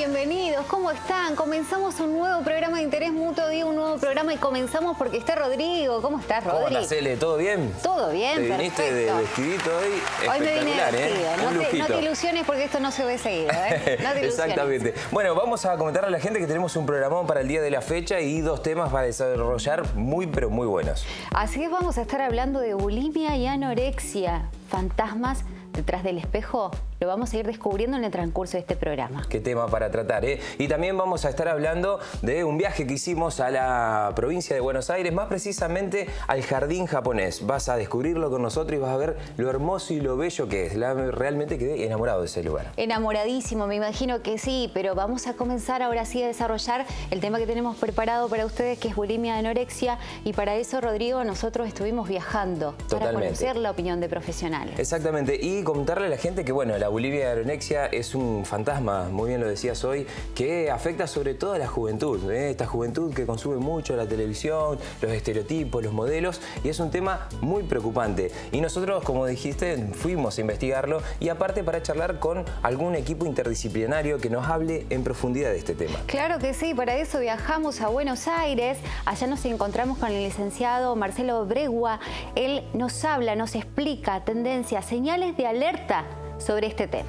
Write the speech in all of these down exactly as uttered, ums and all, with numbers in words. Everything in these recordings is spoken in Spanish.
bienvenidos. ¿Cómo están? Comenzamos un nuevo programa de interés mutuo, digo un nuevo programa y comenzamos porque está Rodrigo. ¿Cómo estás, Rodrigo? ¿Cómo estás, Ele? ¿Todo bien? Todo bien, perfecto. Te viniste de vestidito hoy. Hoy me vine vestido. ¿eh? No, Un te, no te ilusiones porque esto no se ve seguido, ¿eh? No te Exactamente. Bueno, vamos a comentarle a la gente que tenemos un programón para el día de la fecha y dos temas para desarrollar muy, pero muy buenos. Así que vamos a estar hablando de bulimia y anorexia, fantasmas detrás del espejo. Lo vamos a ir descubriendo en el transcurso de este programa. Qué tema para tratar, ¿eh? Y también vamos a estar hablando de un viaje que hicimos a la provincia de Buenos Aires, más precisamente al jardín japonés. Vas a descubrirlo con nosotros y vas a ver lo hermoso y lo bello que es. La, realmente quedé enamorado de ese lugar. Enamoradísimo, me imagino que sí, pero vamos a comenzar ahora sí a desarrollar el tema que tenemos preparado para ustedes, que es bulimia y anorexia. Y para eso, Rodrigo, nosotros estuvimos viajando. Totalmente. Para conocer la opinión de profesionales. Exactamente. Y contarle a la gente que, bueno, la bulimia y anorexia es un fantasma, muy bien lo decías hoy, que afecta sobre todo a la juventud, ¿eh? Esta juventud que consume mucho la televisión, los estereotipos, los modelos, y es un tema muy preocupante. Y nosotros, como dijiste, fuimos a investigarlo y aparte para charlar con algún equipo interdisciplinario que nos hable en profundidad de este tema. Claro que sí, para eso viajamos a Buenos Aires. Allá nos encontramos con el licenciado Marcelo Bregua. Él nos habla, nos explica tendencias, señales de alerta sobre este tema.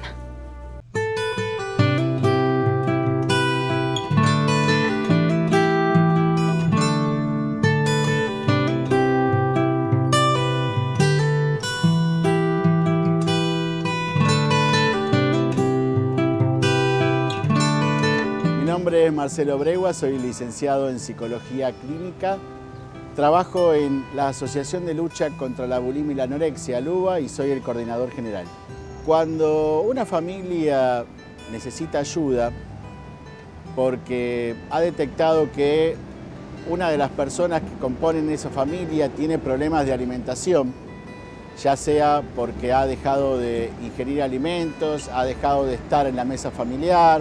Mi nombre es Marcelo Bregua, soy licenciado en Psicología Clínica. Trabajo en la Asociación de Lucha contra la Bulimia y la Anorexia, LUBA, y soy el coordinador general. Cuando una familia necesita ayuda porque ha detectado que una de las personas que componen esa familia tiene problemas de alimentación, ya sea porque ha dejado de ingerir alimentos, ha dejado de estar en la mesa familiar,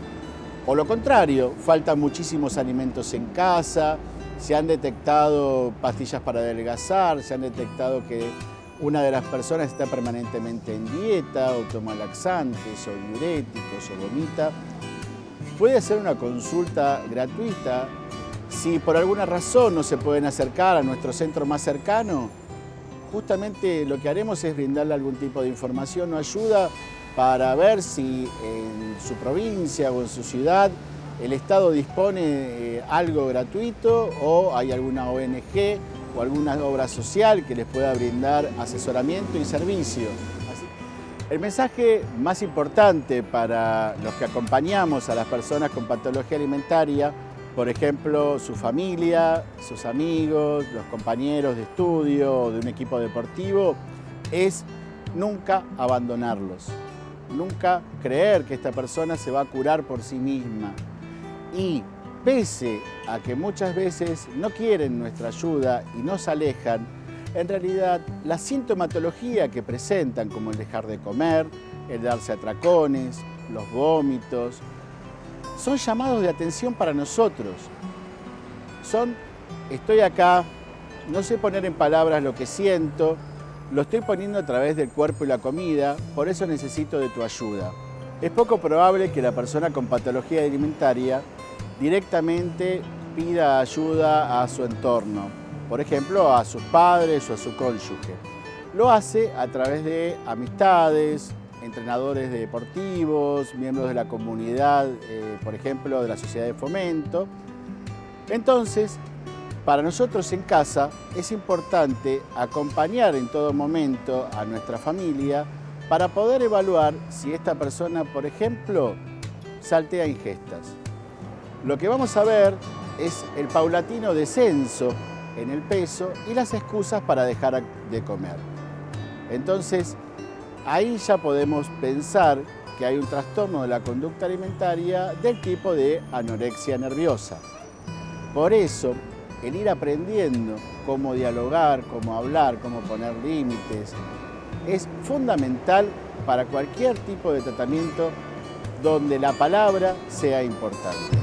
o lo contrario, faltan muchísimos alimentos en casa, se han detectado pastillas para adelgazar, se han detectado que una de las personas está permanentemente en dieta, o toma laxantes, o diuréticos, o vomita. Puede hacer una consulta gratuita. Si por alguna razón no se pueden acercar a nuestro centro más cercano, justamente lo que haremos es brindarle algún tipo de información o ayuda para ver si en su provincia o en su ciudad el Estado dispone eh, algo gratuito o hay alguna O N G o alguna obra social que les pueda brindar asesoramiento y servicio. Así, el mensaje más importante para los que acompañamos a las personas con patología alimentaria, por ejemplo, su familia, sus amigos, los compañeros de estudio o de un equipo deportivo, es nunca abandonarlos. Nunca creer que esta persona se va a curar por sí misma. Y pese a que muchas veces no quieren nuestra ayuda y nos alejan, en realidad la sintomatología que presentan, como el dejar de comer, el darse atracones, los vómitos, son llamados de atención para nosotros. Son, estoy acá, no sé poner en palabras lo que siento, lo estoy poniendo a través del cuerpo y la comida, por eso necesito de tu ayuda. Es poco probable que la persona con patología alimentaria directamente pida ayuda a su entorno, por ejemplo, a sus padres o a su cónyuge. Lo hace a través de amistades, entrenadores deportivos, miembros de la comunidad, eh, por ejemplo, de la sociedad de fomento. Entonces, para nosotros en casa es importante acompañar en todo momento a nuestra familia para poder evaluar si esta persona, por ejemplo, saltea ingestas. Lo que vamos a ver es el paulatino descenso en el peso y las excusas para dejar de comer. Entonces, ahí ya podemos pensar que hay un trastorno de la conducta alimentaria del tipo de anorexia nerviosa. Por eso, el ir aprendiendo cómo dialogar, cómo hablar, cómo poner límites, es fundamental para cualquier tipo de tratamiento donde la palabra sea importante.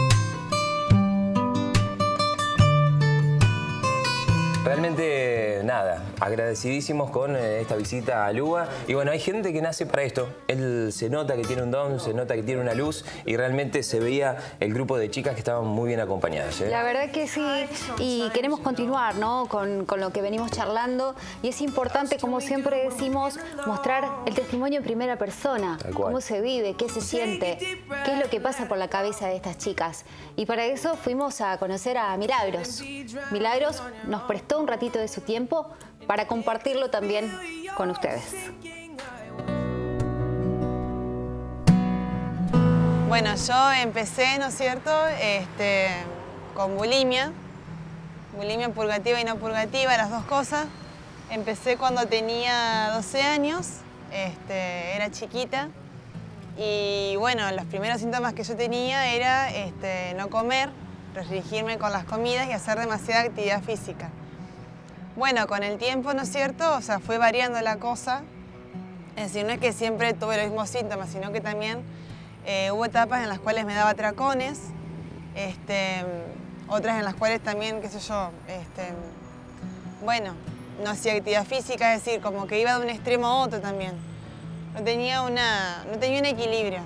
Realmente, nada. nada, agradecidísimos con eh, esta visita a Luba. Y bueno, hay gente que nace para esto. Él se nota que tiene un don, se nota que tiene una luz y realmente se veía el grupo de chicas que estaban muy bien acompañadas, ¿eh? La verdad que sí, y queremos continuar, ¿no? con, con lo que venimos charlando. Y es importante, como siempre decimos, mostrar el testimonio en primera persona. Cómo se vive, qué se siente, qué es lo que pasa por la cabeza de estas chicas. Y para eso fuimos a conocer a Milagros. Milagros nos prestó un ratito de su tiempo para compartirlo también con ustedes. Bueno, yo empecé, ¿no es cierto?, este, con bulimia, bulimia purgativa y no purgativa, las dos cosas. Empecé cuando tenía doce años, este, era chiquita. Y bueno, los primeros síntomas que yo tenía era este, no comer, restringirme con las comidas y hacer demasiada actividad física. Bueno, con el tiempo, ¿no es cierto?, o sea, fue variando la cosa. Es decir, no es que siempre tuve los mismos síntomas, sino que también eh, hubo etapas en las cuales me daba atracones, este, otras en las cuales también, qué sé yo, este, bueno, no hacía actividad física, es decir, como que iba de un extremo a otro también. No tenía, una, no tenía un equilibrio.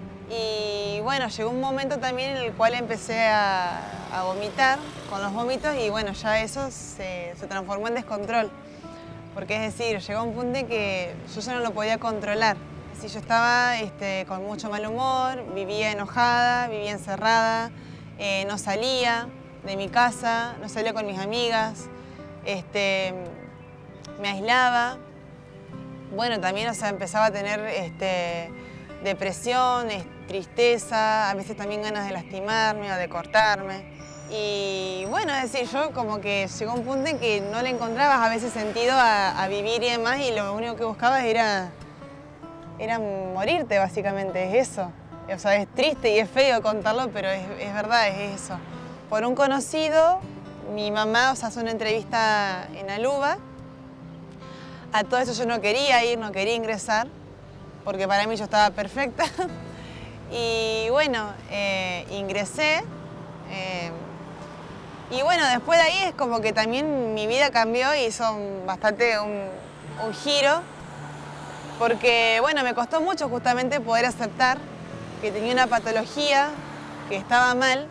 Y bueno, llegó un momento también en el cual empecé a, a vomitar con los vómitos y bueno, ya eso se, se transformó en descontrol. Porque es decir, llegó un punto en que yo ya no lo podía controlar. Es decir, yo estaba este, con mucho mal humor, vivía enojada, vivía encerrada, eh, no salía de mi casa, no salía con mis amigas, este, me aislaba. Bueno, también o sea, empezaba a tener este, depresión, tristeza, a veces también ganas de lastimarme o de cortarme. Y bueno, es decir, yo como que llegó un punto en que no le encontrabas a veces sentido a, a vivir y demás y lo único que buscabas era, era morirte básicamente, es eso. O sea, es triste y es feo contarlo, pero es, es verdad, es eso. Por un conocido, mi mamá o sea, hace una entrevista en Aluba. A todo eso yo no quería ir, no quería ingresar, porque para mí yo estaba perfecta. Y bueno, eh, ingresé. Eh, y bueno, después de ahí es como que también mi vida cambió y hizo bastante un, un giro. Porque bueno, me costó mucho justamente poder aceptar que tenía una patología, que estaba mal.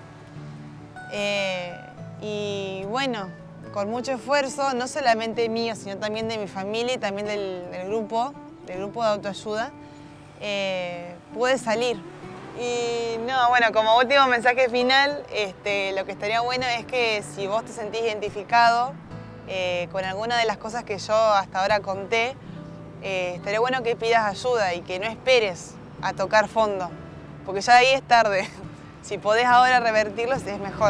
Eh, y bueno, con mucho esfuerzo, no solamente mío, sino también de mi familia y también del, del grupo, del grupo de autoayuda, eh, pude salir. Y no, bueno, como último mensaje final, este, lo que estaría bueno es que si vos te sentís identificado eh, con alguna de las cosas que yo hasta ahora conté, eh, estaría bueno que pidas ayuda y que no esperes a tocar fondo, porque ya ahí es tarde. Si podés ahora revertirlo, es mejor.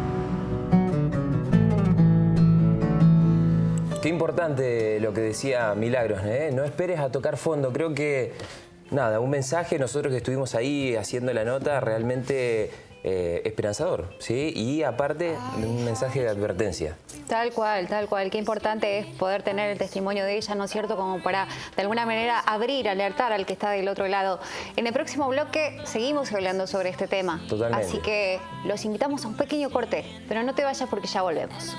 Qué importante lo que decía Milagros, ¿eh? No esperes a tocar fondo. Creo que, nada, un mensaje, nosotros que estuvimos ahí haciendo la nota, realmente eh, esperanzador, ¿sí? Y aparte, un mensaje de advertencia. Tal cual, tal cual. Qué importante es poder tener el testimonio de ella, ¿no es cierto? Como para, de alguna manera, abrir, alertar al que está del otro lado. En el próximo bloque seguimos hablando sobre este tema. Totalmente. Así que los invitamos a un pequeño corte, pero no te vayas porque ya volvemos.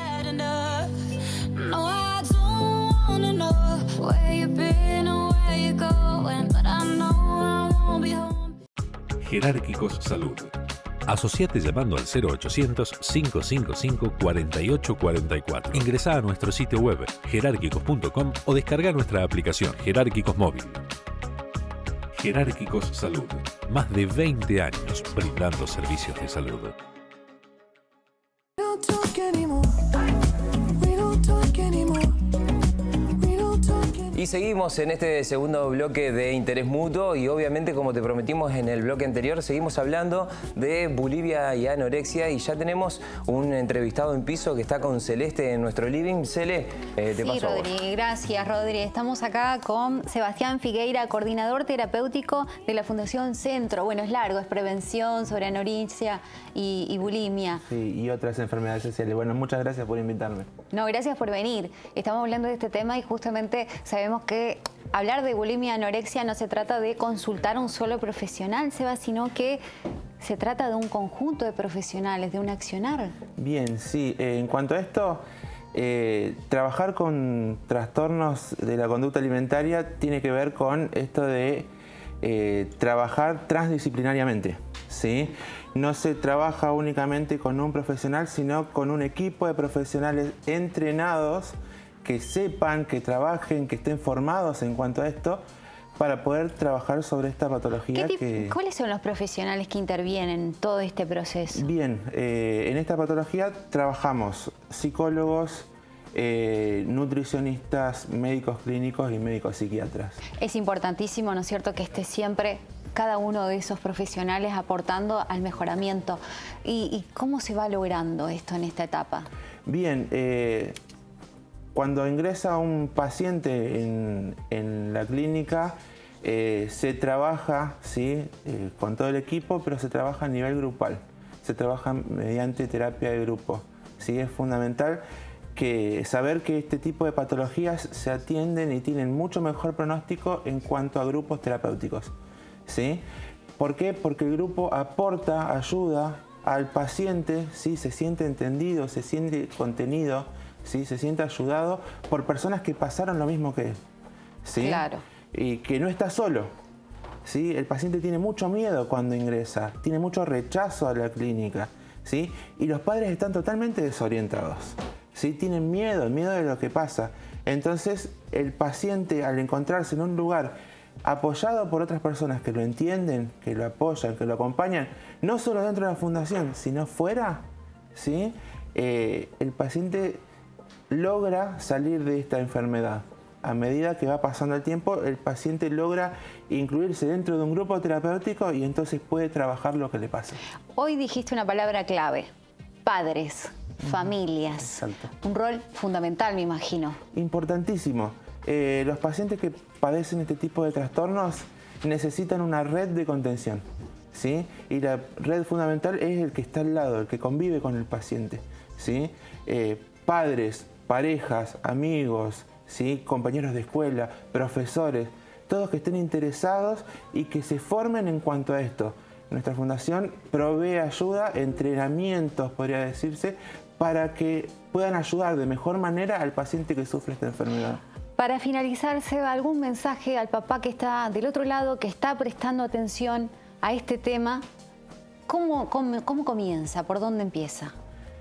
No, I don't wanna know where you've been or where you're going, but I know I won't be home. Jerárquicos Salud. Asociate llamando al cero ochocientos, cinco cinco cinco, cuatro ocho cuatro cuatro. Ingresá a nuestro sitio web jerárquicos punto com o descarga nuestra aplicación Jerárquicos Móvil. Jerárquicos Salud. Más de veinte años brindando servicios de salud. Y seguimos en este segundo bloque de Interés Mutuo y obviamente, como te prometimos en el bloque anterior, seguimos hablando de bulimia y anorexia y ya tenemos un entrevistado en piso que está con Celeste en nuestro living. Cele, eh, te sí, paso a vos. Rodri, gracias, Rodri. Estamos acá con Sebastián Figueira, coordinador terapéutico de la Fundación Centro. Bueno, es largo, es prevención sobre anorexia y, y bulimia. Sí, y otras enfermedades sociales. Bueno, muchas gracias por invitarme. No, gracias por venir. Estamos hablando de este tema y justamente sabemos que hablar de bulimia y anorexia no se trata de consultar a un solo profesional, Seba, sino que se trata de un conjunto de profesionales, de un accionar. Bien, sí. Eh, en cuanto a esto, Eh, trabajar con trastornos de la conducta alimentaria tiene que ver con esto de eh, trabajar transdisciplinariamente, ¿sí? No se trabaja únicamente con un profesional, sino con un equipo de profesionales entrenados que sepan, que trabajen, que estén formados en cuanto a esto, para poder trabajar sobre esta patología. Que... ¿Cuáles son los profesionales que intervienen en todo este proceso? Bien, eh, en esta patología trabajamos psicólogos, eh, nutricionistas, médicos clínicos y médicos psiquiatras. Es importantísimo, ¿no es cierto?, que esté siempre cada uno de esos profesionales aportando al mejoramiento. ¿Y, y cómo se va logrando esto en esta etapa? Bien, eh, cuando ingresa un paciente en, en la clínica, eh, se trabaja, ¿sí?, eh, con todo el equipo, pero se trabaja a nivel grupal. Se trabaja mediante terapia de grupo, ¿sí? Es fundamental que saber que este tipo de patologías se atienden y tienen mucho mejor pronóstico en cuanto a grupos terapéuticos, ¿sí? ¿Por qué? Porque el grupo aporta, ayuda al paciente, ¿sí? Se siente entendido, se siente contenido, ¿sí? Se siente ayudado por personas que pasaron lo mismo que él, ¿sí? Claro. Y que no está solo, ¿sí? El paciente tiene mucho miedo cuando ingresa, tiene mucho rechazo a la clínica, ¿sí? Y los padres están totalmente desorientados, ¿sí? Tienen miedo, miedo de lo que pasa. Entonces, el paciente, al encontrarse en un lugar apoyado por otras personas que lo entienden, que lo apoyan, que lo acompañan, no solo dentro de la fundación, sino fuera, ¿sí? Eh, el paciente logra salir de esta enfermedad. A medida que va pasando el tiempo, el paciente logra incluirse dentro de un grupo terapéutico y entonces puede trabajar lo que le pasa. Hoy dijiste una palabra clave: padres, familias. Exacto. Un rol fundamental, me imagino. Importantísimo. Eh, los pacientes que padecen este tipo de trastornos necesitan una red de contención, ¿sí? Y la red fundamental es el que está al lado, el que convive con el paciente, ¿sí? Eh, padres, parejas, amigos, ¿sí? Compañeros de escuela, profesores, todos que estén interesados y que se formen en cuanto a esto. Nuestra fundación provee ayuda, entrenamientos, podría decirse, para que puedan ayudar de mejor manera al paciente que sufre esta enfermedad. Para finalizar, Seba, ¿algún mensaje al papá que está del otro lado, que está prestando atención a este tema? ¿Cómo, cómo, cómo comienza? ¿Por dónde empieza?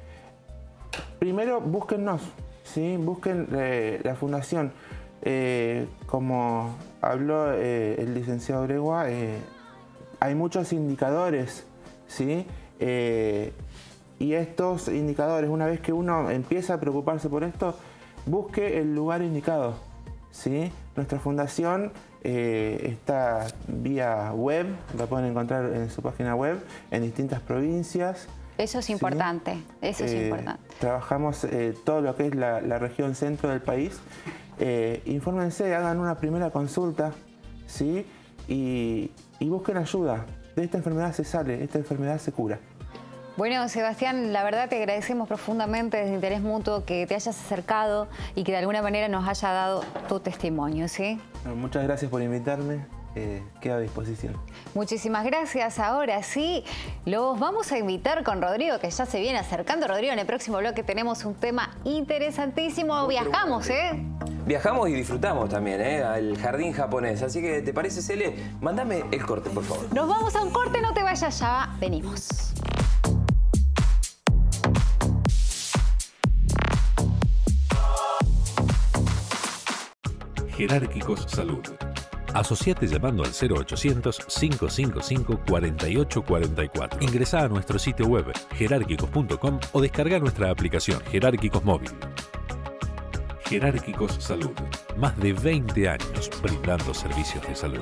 Primero, búsquennos, ¿sí? Busquen eh, la fundación. Eh, como habló eh, el licenciado Bregua, eh, hay muchos indicadores, ¿sí? Eh, y estos indicadores, una vez que uno empieza a preocuparse por esto, busque el lugar indicado, ¿sí? Nuestra fundación eh, está vía web, la pueden encontrar en su página web, en distintas provincias. Eso es importante, ¿sí? Eso es eh, importante. Trabajamos eh, todo lo que es la, la región centro del país. Eh, infórmense, hagan una primera consulta, ¿sí? Y, y busquen ayuda. De esta enfermedad se sale, esta enfermedad se cura. Bueno, Sebastián, la verdad te agradecemos profundamente desde Interés Mutuo que te hayas acercado y que de alguna manera nos haya dado tu testimonio, ¿sí? Muchas gracias por invitarme. Eh, queda a disposición. Muchísimas gracias. Ahora sí, los vamos a invitar con Rodrigo, que ya se viene acercando. Rodrigo, en el próximo bloque tenemos un tema interesantísimo. Viajamos, ¿eh? Viajamos y disfrutamos también, ¿eh? Al jardín japonés. Así que, ¿te parece, Cele? Mándame el corte, por favor. Nos vamos a un corte, no te vayas, ya venimos. Jerárquicos Salud. Asociate llamando al cero ochocientos, cinco cinco cinco, cuatro ocho cuatro cuatro. Ingresá a nuestro sitio web jerárquicos punto com o descarga nuestra aplicación Jerárquicos Móvil. Jerárquicos Salud. Más de veinte años brindando servicios de salud.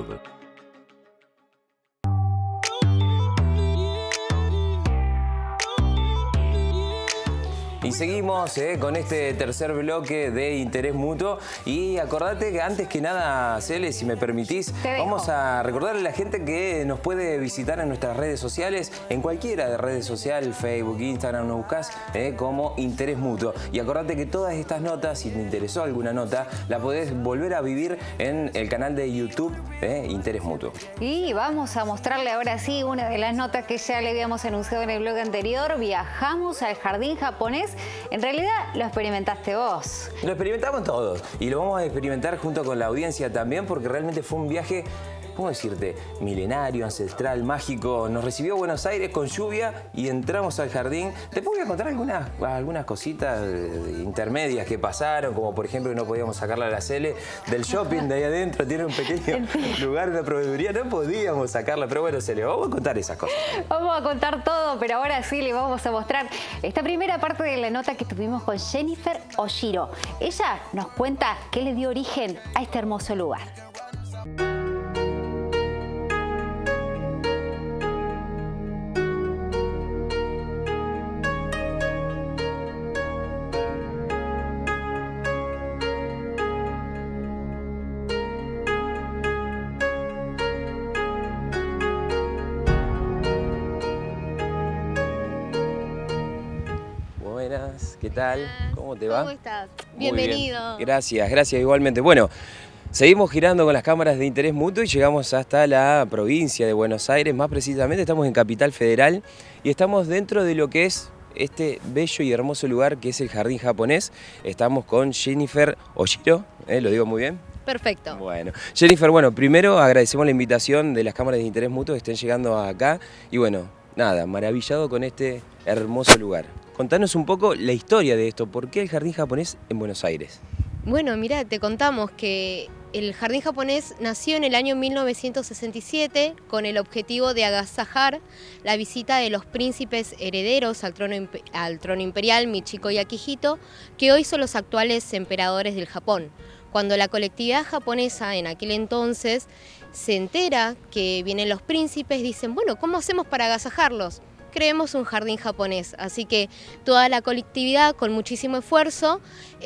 Y seguimos eh, con este tercer bloque de Interés Mutuo. Y acordate que antes que nada, Cele, si me permitís, vamos a recordarle a la gente que nos puede visitar en nuestras redes sociales, en cualquiera de redes sociales, Facebook, Instagram, nos buscás eh, como Interés Mutuo. Y acordate que todas estas notas, si te interesó alguna nota, la podés volver a vivir en el canal de YouTube eh, Interés Mutuo. Y vamos a mostrarle ahora sí una de las notas que ya le habíamos anunciado en el blog anterior. Viajamos al jardín japonés japonés, en realidad lo experimentaste vos. Lo experimentamos todos y lo vamos a experimentar junto con la audiencia también, porque realmente fue un viaje, ¿cómo decirte? Milenario, ancestral, mágico. Nos recibió Buenos Aires con lluvia y entramos al jardín. Después voy a contar algunas, algunas cositas intermedias que pasaron, como por ejemplo que no podíamos sacarla a la Cele del shopping de ahí adentro. Tiene un pequeño lugar, una proveeduría. No podíamos sacarla, pero bueno, Cele, vamos a contar esas cosas. Vamos a contar todo, pero ahora sí le vamos a mostrar esta primera parte de la nota que tuvimos con Jennifer Oshiro. Ella nos cuenta qué le dio origen a este hermoso lugar. Buenas, ¿qué tal? ¿Cómo te va? ¿Cómo estás? Muy Bienvenido. bien. Gracias, gracias igualmente. Bueno, seguimos girando con las cámaras de interés mutuo y llegamos hasta la provincia de Buenos Aires. Más precisamente estamos en Capital Federal y estamos dentro de lo que es este bello y hermoso lugar que es el Jardín Japonés. Estamos con Jennifer Oshiro, ¿eh? ¿Lo digo muy bien? Perfecto. Bueno, Jennifer, bueno, primero agradecemos la invitación de las cámaras de interés mutuo que estén llegando acá y bueno, nada, maravillado con este hermoso lugar. Contanos un poco la historia de esto, ¿por qué el Jardín Japonés en Buenos Aires? Bueno, mira, te contamos que el Jardín Japonés nació en el año mil novecientos sesenta y siete con el objetivo de agasajar la visita de los príncipes herederos al trono, al trono imperial Michiko y Akihito, que hoy son los actuales emperadores del Japón. Cuando la colectividad japonesa en aquel entonces se entera que vienen los príncipes, dicen, bueno, ¿cómo hacemos para agasajarlos? Creemos un jardín japonés, así que toda la colectividad con muchísimo esfuerzo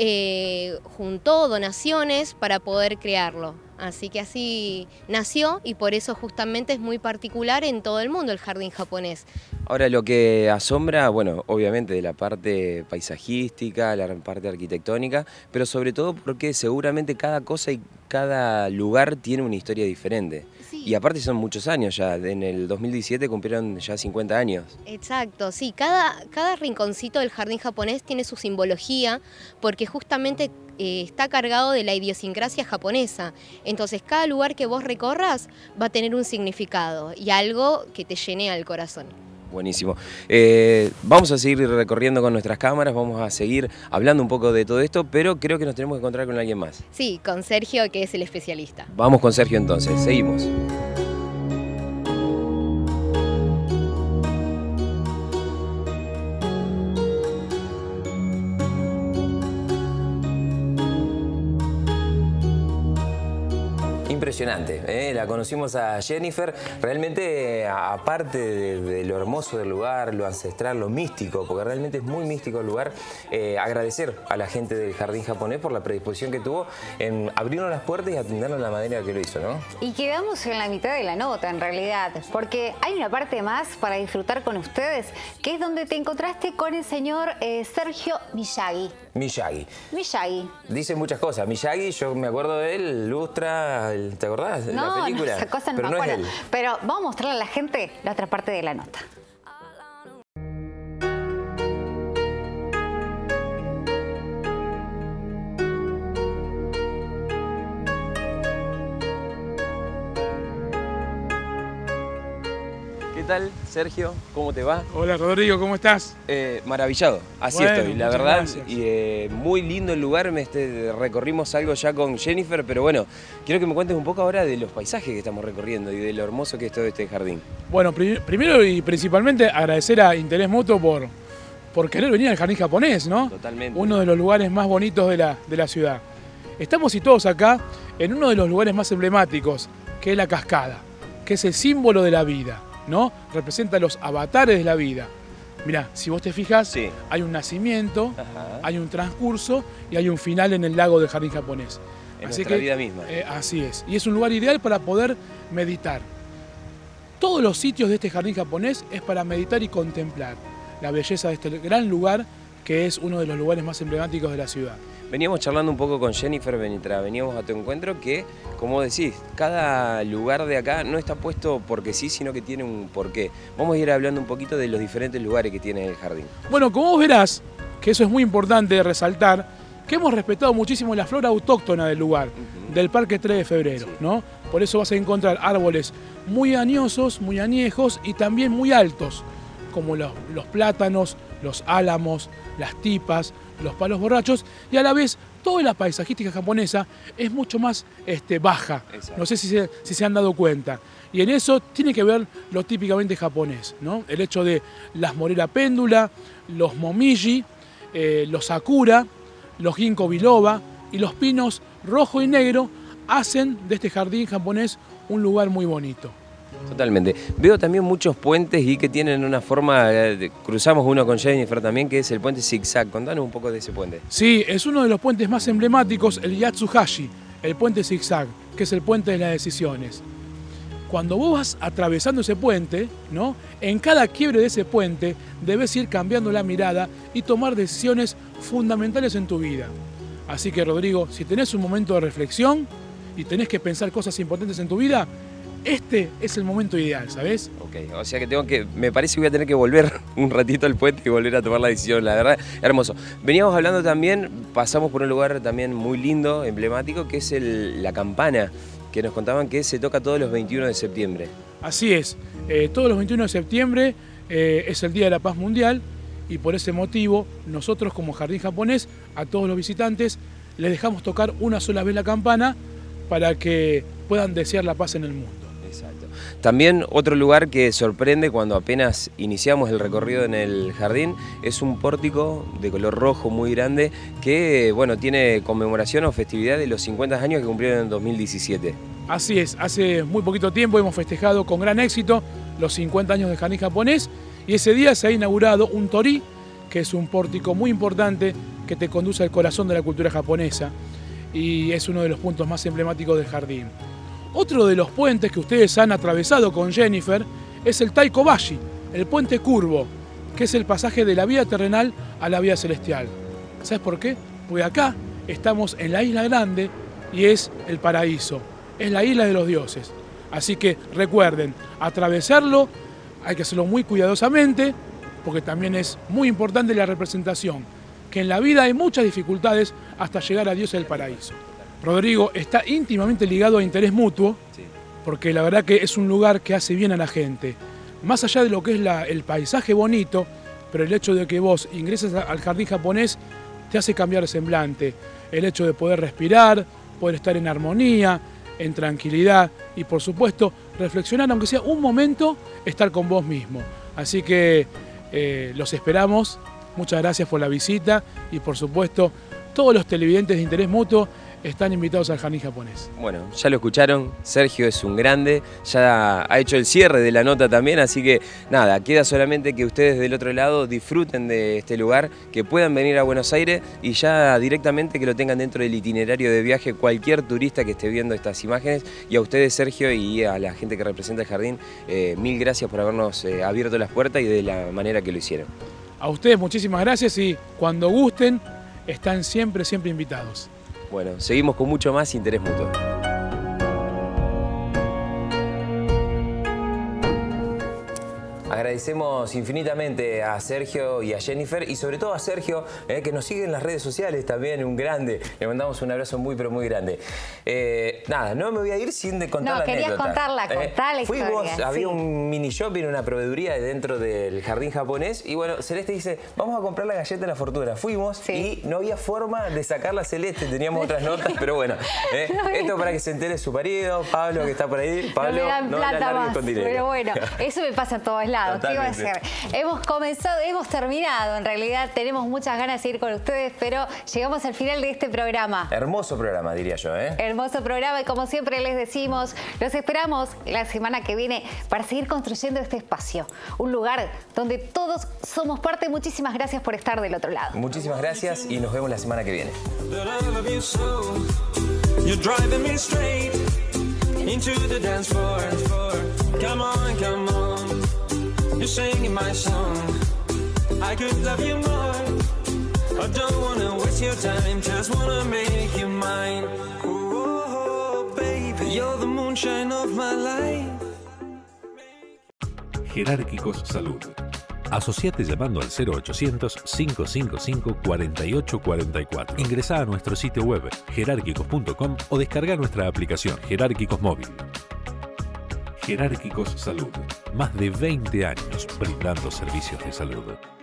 eh, juntó donaciones para poder crearlo. Así que así nació y por eso justamente es muy particular en todo el mundo el jardín japonés. Ahora lo que asombra, bueno, obviamente de la parte paisajística, la parte arquitectónica, pero sobre todo porque seguramente cada cosa y cada lugar tiene una historia diferente. Sí. Y aparte son muchos años ya, en el dos mil diecisiete cumplieron ya cincuenta años. Exacto, sí, cada, cada rinconcito del jardín japonés tiene su simbología porque justamente eh, está cargado de la idiosincrasia japonesa. Entonces cada lugar que vos recorras va a tener un significado y algo que te llene al corazón. Buenísimo. Eh, vamos a seguir recorriendo con nuestras cámaras, vamos a seguir hablando un poco de todo esto, pero creo que nos tenemos que encontrar con alguien más. Sí, con Sergio, que es el especialista. Vamos con Sergio entonces, seguimos. Impresionante, ¿eh? La conocimos a Jennifer, realmente aparte de, de lo hermoso del lugar, lo ancestral, lo místico, porque realmente es muy místico el lugar, eh, agradecer a la gente del Jardín Japonés por la predisposición que tuvo en abrirnos las puertas y atendernos de la manera que lo hizo, ¿no? Y quedamos en la mitad de la nota en realidad, porque hay una parte más para disfrutar con ustedes, que es donde te encontraste con el señor eh, Sergio Miyagi. Miyagi. Miyagi. Dice muchas cosas. Miyagi, yo me acuerdo de él, Lustra, el, ¿te acordás? de No, la película? no, esa cosa no Pero me no es acuerdo. él. Pero vamos a mostrarle a la gente la otra parte de la nota. ¿Qué tal, Sergio? ¿Cómo te va? Hola Rodrigo, ¿cómo estás? Eh, maravillado, así Bueno, estoy, la muchas verdad. gracias. Y eh, muy lindo el lugar, me, este, recorrimos algo ya con Jennifer, pero bueno, quiero que me cuentes un poco ahora de los paisajes que estamos recorriendo y de lo hermoso que es todo este jardín. Bueno, pri- primero y principalmente agradecer a Interés Mutuo por, por querer venir al Jardín Japonés, ¿no? Totalmente. Uno de los lugares más bonitos de la, de la ciudad. Estamos situados acá en uno de los lugares más emblemáticos, que es la cascada, que es el símbolo de la vida, ¿no? Representa los avatares de la vida. Mirá, si vos te fijas, Sí. hay un nacimiento, Ajá. hay un transcurso y hay un final en el lago del Jardín Japonés. En nuestra vida misma. eh, así es. Y es un lugar ideal para poder meditar. Todos los sitios de este jardín japonés es para meditar y contemplar la belleza de este gran lugar que es uno de los lugares más emblemáticos de la ciudad. Veníamos charlando un poco con Jennifer mientras veníamos a tu encuentro que, como decís, cada lugar de acá no está puesto porque sí, sino que tiene un porqué. Vamos a ir hablando un poquito de los diferentes lugares que tiene el jardín. Bueno, como vos verás, que eso es muy importante de resaltar, que hemos respetado muchísimo la flora autóctona del lugar, uh-huh. del Parque tres de febrero, sí. ¿no? Por eso vas a encontrar árboles muy añosos, muy añejos y también muy altos, como los, los plátanos, los álamos, las tipas, los palos borrachos, y a la vez toda la paisajística japonesa es mucho más este, baja. Exacto. No sé si se, si se han dado cuenta. Y en eso tiene que ver lo típicamente japonés, ¿no? El hecho de las morera péndula, los momiji, eh, los sakura, los ginkgo biloba y los pinos rojo y negro hacen de este jardín japonés un lugar muy bonito. Totalmente. Veo también muchos puentes y que tienen una forma, de, cruzamos uno con Jennifer también, que es el puente zigzag. Contanos un poco de ese puente. Sí, es uno de los puentes más emblemáticos, el Yatsuhashi, el puente zigzag, que es el puente de las decisiones. Cuando vos vas atravesando ese puente, ¿no? En cada quiebre de ese puente debes ir cambiando la mirada y tomar decisiones fundamentales en tu vida. Así que, Rodrigo, si tenés un momento de reflexión y tenés que pensar cosas importantes en tu vida, este es el momento ideal, ¿sabes? Ok, o sea que tengo que, me parece que voy a tener que volver un ratito al puente y volver a tomar la decisión, la verdad, hermoso. Veníamos hablando también, pasamos por un lugar también muy lindo, emblemático, que es el, la campana, que nos contaban que se toca todos los veintiuno de septiembre. Así es, eh, todos los veintiuno de septiembre eh, es el Día de la Paz Mundial y por ese motivo nosotros como Jardín Japonés a todos los visitantes les dejamos tocar una sola vez la campana para que puedan desear la paz en el mundo. Exacto. También otro lugar que sorprende cuando apenas iniciamos el recorrido en el jardín es un pórtico de color rojo muy grande que bueno, tiene conmemoración o festividad de los cincuenta años que cumplieron en dos mil diecisiete. Así es, hace muy poquito tiempo hemos festejado con gran éxito los cincuenta años del Jardín Japonés y ese día se ha inaugurado un torii, que es un pórtico muy importante que te conduce al corazón de la cultura japonesa y es uno de los puntos más emblemáticos del jardín. Otro de los puentes que ustedes han atravesado con Jennifer es el Taikobashi, el puente curvo, que es el pasaje de la vida terrenal a la vida celestial. ¿Sabes por qué? Porque acá estamos en la isla grande y es el paraíso, es la isla de los dioses. Así que recuerden, atravesarlo hay que hacerlo muy cuidadosamente, porque también es muy importante la representación, que en la vida hay muchas dificultades hasta llegar a Dios del paraíso. Rodrigo está íntimamente ligado a interés mutuo, sí. Porque la verdad que es un lugar que hace bien a la gente. Más allá de lo que es la, el paisaje bonito, pero el hecho de que vos ingreses al Jardín Japonés te hace cambiar el semblante. El hecho de poder respirar, poder estar en armonía, en tranquilidad y por supuesto reflexionar, aunque sea un momento, estar con vos mismo. Así que eh, los esperamos. Muchas gracias por la visita y por supuesto todos los televidentes de interés mutuo están invitados al Jardín Japonés. Bueno, ya lo escucharon, Sergio es un grande, ya ha hecho el cierre de la nota también, así que nada, queda solamente que ustedes del otro lado disfruten de este lugar, que puedan venir a Buenos Aires y ya directamente que lo tengan dentro del itinerario de viaje cualquier turista que esté viendo estas imágenes. Y a ustedes, Sergio, y a la gente que representa el jardín, eh, mil gracias por habernos eh, abierto las puertas y de la manera que lo hicieron. A ustedes muchísimas gracias y cuando gusten están siempre, siempre invitados. Bueno, seguimos con mucho más interés mutuo. Agradecemos infinitamente a Sergio y a Jennifer y sobre todo a Sergio, eh, que nos sigue en las redes sociales también, un grande. Le mandamos un abrazo muy pero muy grande. Eh, nada, no me voy a ir sin de contar no, la anécdota. No, querías contarla, contar la eh, historia. Fuimos, sí. Había un mini shopping, una proveeduría dentro del Jardín Japonés y bueno, Celeste dice, vamos a comprar la galleta de la fortuna. Fuimos sí. y no había forma de sacarla a Celeste, teníamos otras notas, pero bueno. Eh, no esto para que se entere su marido, Pablo que está por ahí. Pablo, no me dan no plata la más, con dinero. Pero bueno, eso me pasa en todos lados. ¿Qué iba a hacer? Hemos comenzado, hemos terminado, en realidad tenemos muchas ganas de ir con ustedes, pero llegamos al final de este programa. Hermoso programa, diría yo, ¿eh? Hermoso programa y como siempre les decimos, los esperamos la semana que viene para seguir construyendo este espacio. Un lugar donde todos somos parte. Muchísimas gracias por estar del otro lado. Muchísimas gracias y nos vemos la semana que viene. You're singing my song. I could love you more. I don't wanna waste your time, just wanna make you mine. Oh, baby, you're the moonshine of my life. Jerárquicos Salud. Asociate llamando al cero ochocientos, cinco cinco cinco, cuatro ocho cuatro cuatro. Ingresá a nuestro sitio web jerárquicos punto com o descarga nuestra aplicación Jerárquicos Móvil. Jerárquicos Salud. Más de veinte años brindando servicios de salud.